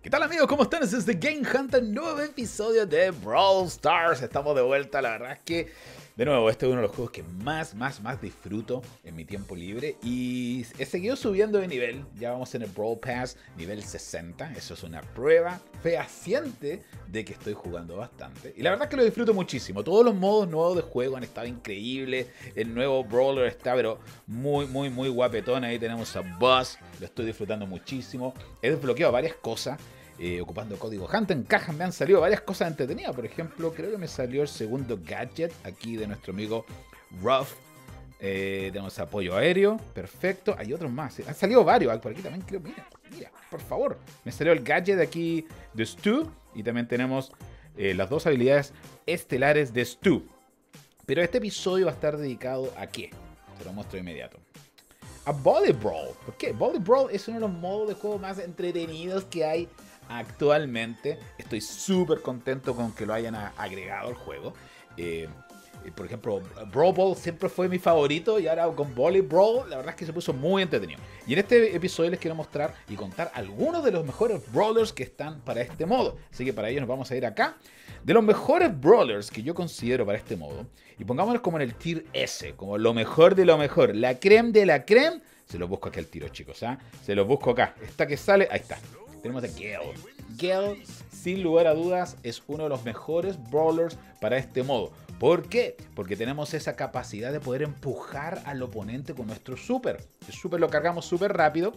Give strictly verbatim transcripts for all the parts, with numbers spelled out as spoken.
¿Qué tal amigos? ¿Cómo están? Este es The Game Hunter, nuevo episodio de Brawl Stars. Estamos de vuelta, la verdad es que, de nuevo, este es uno de los juegos que más, más, más disfruto en mi tiempo libre. Y he seguido subiendo de nivel, ya vamos en el Brawl Pass nivel sesenta. Eso es una prueba fehaciente de que estoy jugando bastante. Y la verdad es que lo disfruto muchísimo. Todos los modos nuevos de juego han estado increíbles. El nuevo Brawler está pero muy, muy, muy guapetón. Ahí tenemos a Buzz, lo estoy disfrutando muchísimo. He desbloqueado varias cosas. Eh, ocupando código Hunter en cajas me han salido varias cosas entretenidas. Por ejemplo, creo que me salió el segundo gadget aquí de nuestro amigo Ruff. Eh, tenemos apoyo aéreo, perfecto. Hay otros más, han salido varios. Por aquí también creo, mira, mira, por favor. Me salió el gadget de aquí de Stu. Y también tenemos eh, las dos habilidades estelares de Stu. Pero este episodio va a estar dedicado a ¿qué? Te lo muestro de inmediato. A Volley Brawl. ¿Por qué? Volley Brawl es uno de los modos de juego más entretenidos que hay actualmente. Estoy súper contento con que lo hayan agregado al juego. Eh, por ejemplo, Brawl Ball siempre fue mi favorito y ahora con Volley Brawl la verdad es que se puso muy entretenido. Y en este episodio les quiero mostrar y contar algunos de los mejores brawlers que están para este modo. Así que para ello nos vamos a ir acá. De los mejores brawlers que yo considero para este modo, y pongámonos como en el tier S, como lo mejor de lo mejor, la creme de la creme, se los busco acá al tiro, chicos, ¿ah? ¿eh? Se los busco acá. Esta que sale, ahí está. Tenemos a Gale. Gale, sin lugar a dudas, es uno de los mejores brawlers para este modo. ¿Por qué? Porque tenemos esa capacidad de poder empujar al oponente con nuestro super. El super lo cargamos súper rápido,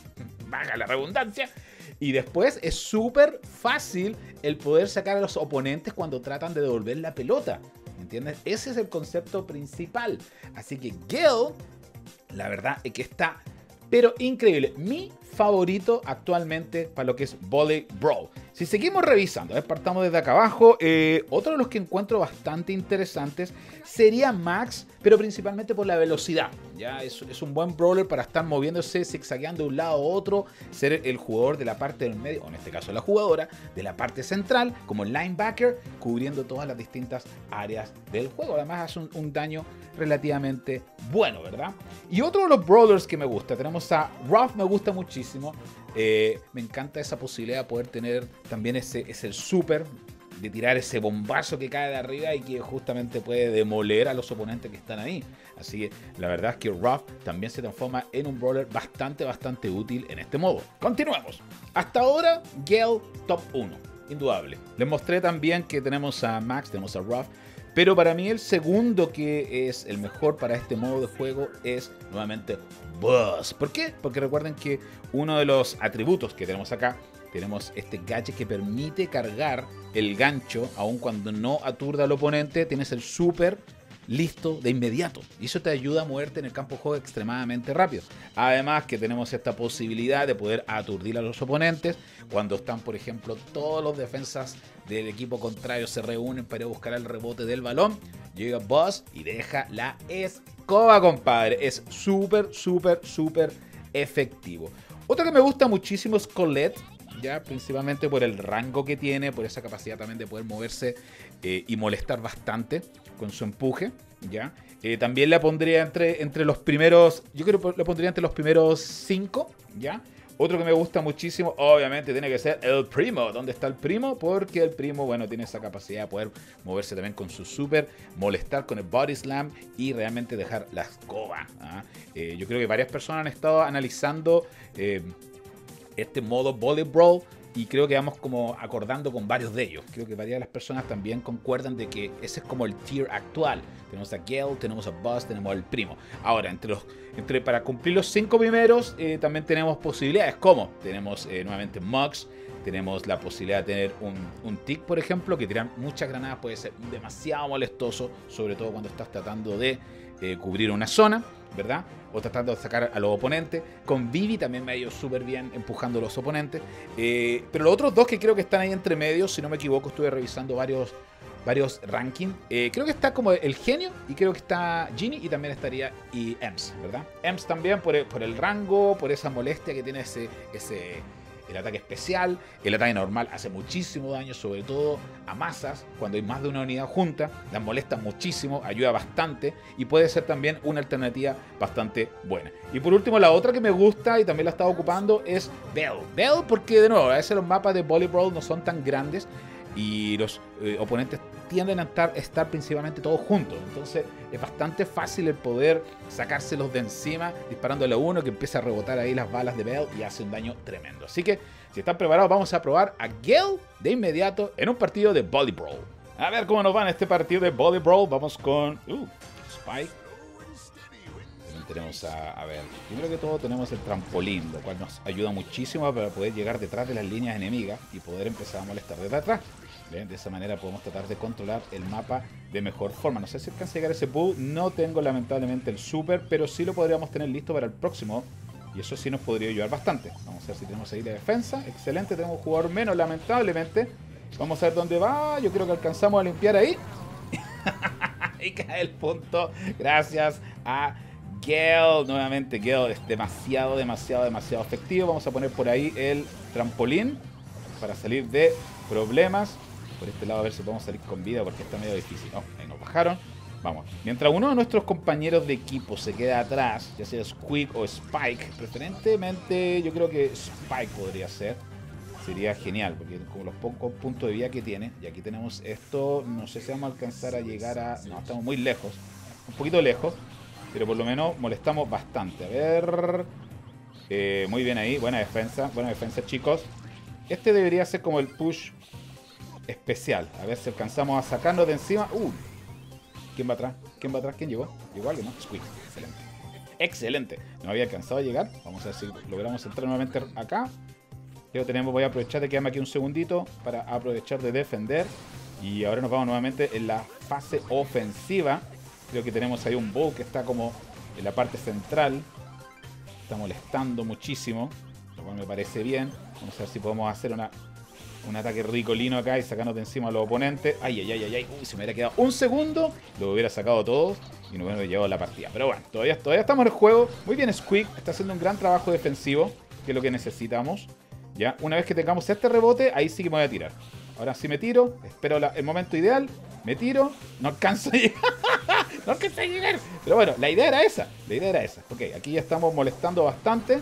baja la redundancia, y después es súper fácil el poder sacar a los oponentes cuando tratan de devolver la pelota. ¿Entiendes? Ese es el concepto principal. Así que Gale, la verdad es que está pero increíble. Mi favorito actualmente para lo que es Volley Brawl. Si seguimos revisando, a ver, partamos desde acá abajo. Eh, otro de los que encuentro bastante interesantes sería Max, pero principalmente por la velocidad. Ya es, es un buen brawler para estar moviéndose, zigzagueando de un lado a otro, ser el jugador de la parte del medio, o en este caso la jugadora, de la parte central, como linebacker, cubriendo todas las distintas áreas del juego. Además hace un, un daño relativamente bueno, ¿verdad? Y otro de los brawlers que me gusta, tenemos a Ruff, me gusta muchísimo. Eh, me encanta esa posibilidad de poder tener también ese, ese super, de tirar ese bombazo que cae de arriba y que justamente puede demoler a los oponentes que están ahí. Así que la verdad es que Ruff también se transforma en un brawler bastante, bastante útil en este modo. Continuemos. Hasta ahora, Gale top uno, indudable. Les mostré también que tenemos a Max, tenemos a Ruff. Pero para mí el segundo que es el mejor para este modo de juego es nuevamente Buzz. ¿Por qué? Porque recuerden que uno de los atributos que tenemos acá, tenemos este gadget que permite cargar el gancho aun cuando no aturda al oponente. Tienes el super listo de inmediato y eso te ayuda a moverte en el campo de juego extremadamente rápido. Además que tenemos esta posibilidad de poder aturdir a los oponentes cuando están, por ejemplo, todos los defensas del equipo contrario se reúnen para buscar el rebote del balón. Llega Buzz y deja la escoba, compadre. Es súper, súper, súper efectivo. Otro que me gusta muchísimo es Colette, ya principalmente por el rango que tiene, por esa capacidad también de poder moverse eh, y molestar bastante con su empuje, ya. Eh, también la pondría entre, entre los primeros, yo creo que la pondría entre los primeros cinco, ya. Otro que me gusta muchísimo, obviamente, tiene que ser el Primo. ¿Dónde está el Primo? Porque el Primo, bueno, tiene esa capacidad de poder moverse también con su super, molestar con el Body Slam y realmente dejar la escoba. ¿ah? Eh, yo creo que varias personas han estado analizando eh, este modo Volley Brawl y creo que vamos como acordando con varios de ellos. Creo que varias de las personas también concuerdan de que ese es como el tier actual. Tenemos a Gale, tenemos a Buzz, tenemos al Primo. Ahora, entre los, entre, para cumplir los cinco primeros, eh, también tenemos posibilidades. ¿Cómo? Tenemos eh, nuevamente Mux, tenemos la posibilidad de tener un, un Tick, por ejemplo, que tiran muchas granadas puede ser demasiado molestoso, sobre todo cuando estás tratando de eh, cubrir una zona, ¿verdad? O tratando de sacar a los oponentes. Con Vivi también me ha ido súper bien empujando a los oponentes. Eh, pero los otros dos que creo que están ahí entre medios, si no me equivoco, estuve revisando varios, varios rankings. Eh, creo que está como el genio y creo que está Genie y también estaría y Ems, ¿verdad? Ems también por el, por el rango, por esa molestia que tiene ese, ese, el ataque especial. El ataque normal hace muchísimo daño, sobre todo a masas, cuando hay más de una unidad junta. Las molesta muchísimo, ayuda bastante y puede ser también una alternativa bastante buena. Y por último, la otra que me gusta y también la estaba ocupando es Bell. Bell porque, de nuevo, a veces los mapas de Bully Brawl no son tan grandes y los eh, oponentes tienden a estar, estar principalmente todos juntos. Entonces es bastante fácil el poder sacárselos de encima disparándole a uno que empieza a rebotar ahí las balas de Bell y hace un daño tremendo. Así que si están preparados vamos a probar a Gale de inmediato en un partido de Bully Brawl. A ver cómo nos va en este partido de Bully Brawl. Vamos con uh, Spike. También tenemos a, a ver, primero que todo tenemos el trampolín, lo cual nos ayuda muchísimo para poder llegar detrás de las líneas enemigas y poder empezar a molestar desde atrás. ¿Ven? De esa manera podemos tratar de controlar el mapa de mejor forma. No sé si alcanza a llegar a ese pool. No tengo lamentablemente el super, pero sí lo podríamos tener listo para el próximo. Y eso sí nos podría ayudar bastante. Vamos a ver si tenemos ahí la defensa. Excelente, tenemos un jugador menos lamentablemente. Vamos a ver dónde va. Yo creo que alcanzamos a limpiar ahí. Y cae el punto. Gracias a Gale. Nuevamente Gale es demasiado, demasiado, demasiado efectivo. Vamos a poner por ahí el trampolín para salir de problemas. Por este lado a ver si podemos salir con vida porque está medio difícil. Oh, ahí nos bajaron. Vamos. Mientras uno de nuestros compañeros de equipo se queda atrás, ya sea Squeak o Spike, preferentemente yo creo que Spike podría ser. Sería genial, porque con los pocos puntos de vida que tiene, y aquí tenemos esto, no sé si vamos a alcanzar a llegar a... No, estamos muy lejos, un poquito lejos, pero por lo menos molestamos bastante. A ver... Eh, muy bien ahí, buena defensa, buena defensa chicos. Este debería ser como el push especial, a ver si alcanzamos a sacarnos de encima. Uh, ¿Quién va atrás? ¿Quién va atrás? ¿Quién llegó? ¿Llegó alguien? ¿No? Squeak, excelente. Excelente, no había alcanzado a llegar. Vamos a ver si logramos entrar nuevamente acá. Ya tenemos, voy a aprovechar de quedarme aquí un segundito para aprovechar de defender. Y ahora nos vamos nuevamente en la fase ofensiva. Creo que tenemos ahí un Bull que está como en la parte central. Está molestando muchísimo, lo cual me parece bien. Vamos a ver si podemos hacer una, un ataque ricolino acá y sacarnos de encima a los oponentes. Ay, ay, ay, ay, ay. Uy, se me hubiera quedado un segundo. Lo hubiera sacado todos y nos hubiera llevado la partida. Pero bueno, todavía, todavía estamos en el juego. Muy bien Squeak, está haciendo un gran trabajo defensivo, que es lo que necesitamos. Ya, una vez que tengamos este rebote, ahí sí que me voy a tirar. Ahora sí me tiro, espero la, el momento ideal, me tiro, no alcanzo a llegar, no alcanzo a llegar. Pero bueno, la idea era esa, la idea era esa. Ok, aquí ya estamos molestando bastante.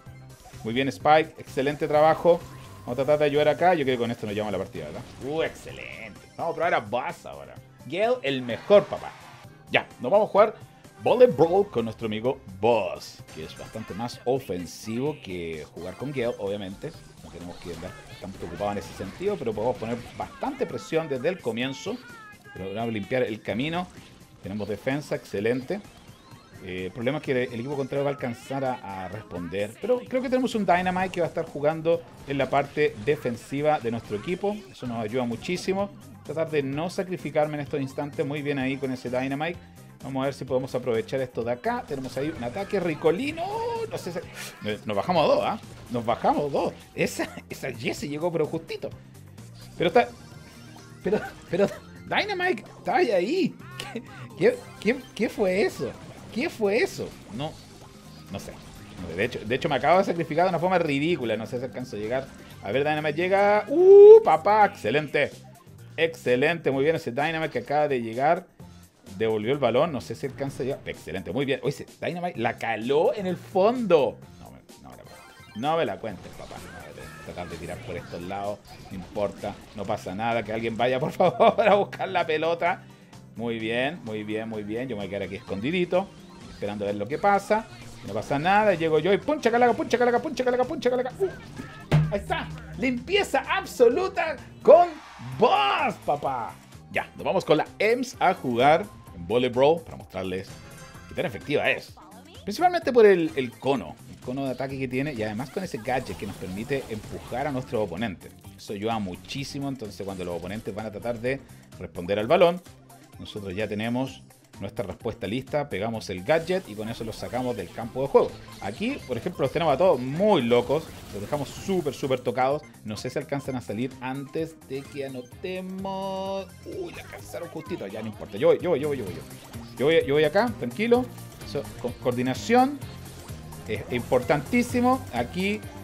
Muy bien Spike, excelente trabajo. Vamos a tratar de ayudar acá, yo creo que con esto nos llevamos la partida, ¿verdad? Uh, excelente. Vamos a probar a Buzz ahora. Gale, el mejor papá. Ya, nos vamos a jugar Bully Brawl con nuestro amigo Buzz, que es bastante más ofensivo que jugar con Gale, obviamente. No tenemos que andar tan preocupados en ese sentido, pero podemos poner bastante presión desde el comienzo. Logramos limpiar el camino. Tenemos defensa, excelente. Eh, el problema es que el equipo contrario va a alcanzar a, a responder. Pero creo que tenemos un Dynamite que va a estar jugando en la parte defensiva de nuestro equipo. Eso nos ayuda muchísimo. Tratar de no sacrificarme en estos instantes. Muy bien ahí con ese Dynamite. Vamos a ver si podemos aprovechar esto de acá. Tenemos ahí un ataque ricolino. No sé si... Nos bajamos a dos, ¿ah? ¿eh? Nos bajamos dos. Esa, esa Jessie llegó pero justito. Pero está... Pero... Pero... Dynamite, estaba ahí. ¿Qué, qué, qué, ¿Qué fue eso? ¿Qué fue eso? No... No sé. De hecho, de hecho me acabo de sacrificar de una forma ridícula. No sé si alcanzo a llegar. A ver, Dynamite llega... ¡Uh, papá! Excelente. Excelente. Muy bien ese Dynamite que acaba de llegar. Devolvió el balón, no sé si alcanza a llegar. Excelente, muy bien. Oye, Dynamite la caló en el fondo. No me, no me la cuentes. No me la cuentes, papá. No, tratar de tirar por estos lados. No importa, no pasa nada. Que alguien vaya, por favor, a buscar la pelota. Muy bien, muy bien, muy bien. Yo me voy a quedar aquí escondidito, esperando a ver lo que pasa. No pasa nada. Llego yo y puncha calaca, puncha calaca, puncha calaca, puncha calaca. Uh, ahí está. Limpieza absoluta con Buzz, papá. Ya, nos vamos con la E M S a jugar en Bully Brawl para mostrarles qué tan efectiva es. Principalmente por el, el cono, el cono de ataque que tiene y además con ese gadget que nos permite empujar a nuestro oponente. Eso ayuda muchísimo, entonces cuando los oponentes van a tratar de responder al balón, nosotros ya tenemos nuestra respuesta lista, pegamos el gadget y con eso los sacamos del campo de juego. Aquí, por ejemplo, los tenemos a todos muy locos, los dejamos súper, súper tocados. No sé si alcanzan a salir antes de que anotemos. Uy, la alcanzaron justito, ya no importa. Yo voy, yo voy, yo voy, yo voy. Yo voy, yo voy acá, tranquilo. Eso, con coordinación, es importantísimo. Aquí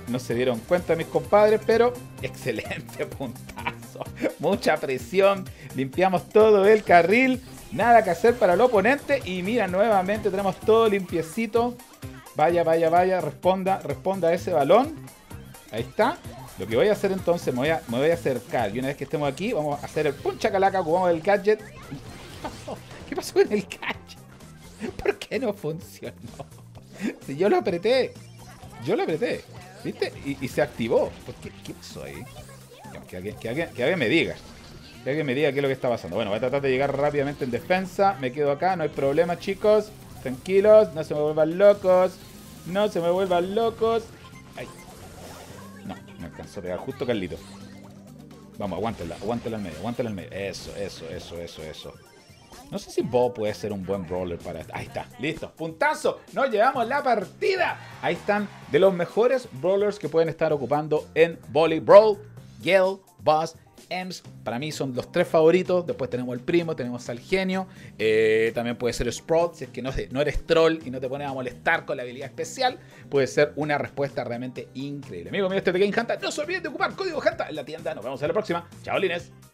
no se dieron cuenta mis compadres, pero excelente puntazo. Mucha presión. Limpiamos todo el carril. Nada que hacer para el oponente. Y mira, nuevamente tenemos todo limpiecito. Vaya, vaya, vaya. Responda, responda a ese balón. Ahí está. Lo que voy a hacer entonces, me voy a, me voy a acercar. Y una vez que estemos aquí, vamos a hacer el puncha calaca. Ocupamos el gadget. ¿Qué pasó? ¿Qué pasó con el gadget? ¿Por qué no funcionó? Si yo lo apreté. Yo lo apreté. ¿Viste? Y, y se activó. ¿Por qué? ¿Qué pasó ahí? Que alguien, que, alguien, que alguien me diga. Que alguien me diga qué es lo que está pasando. Bueno, voy a tratar de llegar rápidamente en defensa. Me quedo acá, no hay problema, chicos. Tranquilos, no se me vuelvan locos. No se me vuelvan locos. Ay. No, me alcanzó a pegar justo Carlito. Vamos, aguántela, aguántela al medio, aguántela al medio. Eso, eso, eso, eso, eso. No sé si Bo puede ser un buen brawler para... Ahí está, listo, puntazo, nos llevamos la partida. Ahí están, de los mejores brawlers que pueden estar ocupando en Volley Brawl. Gale, Buzz, Ems, para mí son los tres favoritos. Después tenemos el primo, tenemos al genio. Eh, también puede ser Sprout, si es que no, no eres troll y no te pones a molestar con la habilidad especial. Puede ser una respuesta realmente increíble. Amigo mío, este es The Game Hunter. No se olviden de ocupar código Hunter en la tienda. Nos vemos en la próxima. Chao, Lines.